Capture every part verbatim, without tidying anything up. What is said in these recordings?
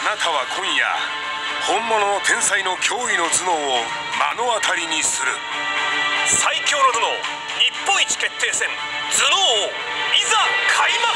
なたは今夜本物の天才の驚異の頭脳を目の当たりにする。 最強の頭脳日本一決定戦頭脳王いざ開幕。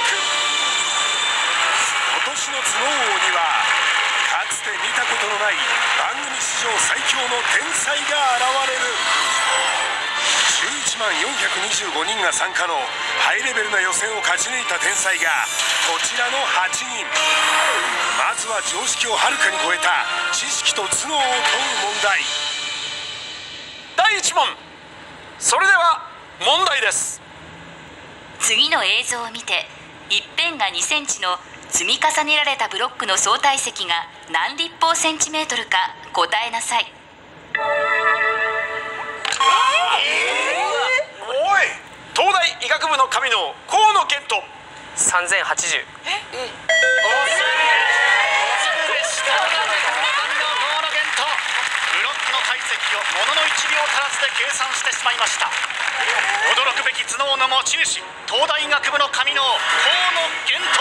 今年の頭脳王にはかつて見たことのない番組史上最強の天才が現れる。じゅういちまんよんひゃくにじゅうごにんが参加のハイレベルな予選を勝ち抜いた天才がこちらのはちにん。まずは常識をはるかに超えた知識と頭脳を問う問題。 だいいち問。それでは問題です。 次の映像を見て一辺がにセンチの積み重ねられたブロックの相対積が何立方センチメートルか答えなさい。 おい、東大医学部の神の河野健人。 さんぜんはちじゅう。 ええブロックの体積をもののいちびょう足らずで計算してしまいました。驚くべき頭脳の持ち主、東大医学部の神の河野健人。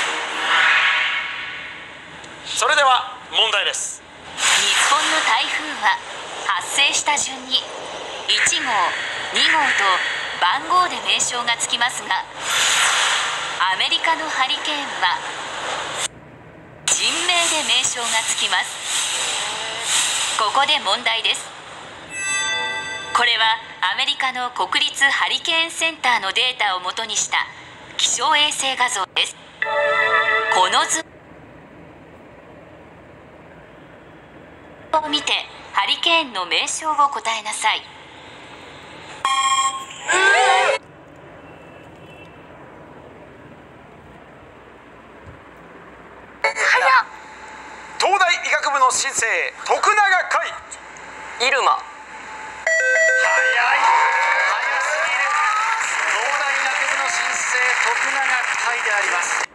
それでは問題です。 日本の台風は発生した順にいちごうにごうと番号で名称がつきますが、アメリカのハリケーンは人名で名称がつきます。ここで問題です。これはアメリカの国立ハリケーンセンターのデータをもとにした気象衛星画像です。この図を見てハリケーンの名称を答えなさい。 東大医学部の新星徳永海。 イルマ。 早い、早すぎる。東大医学部の新星徳永海であります。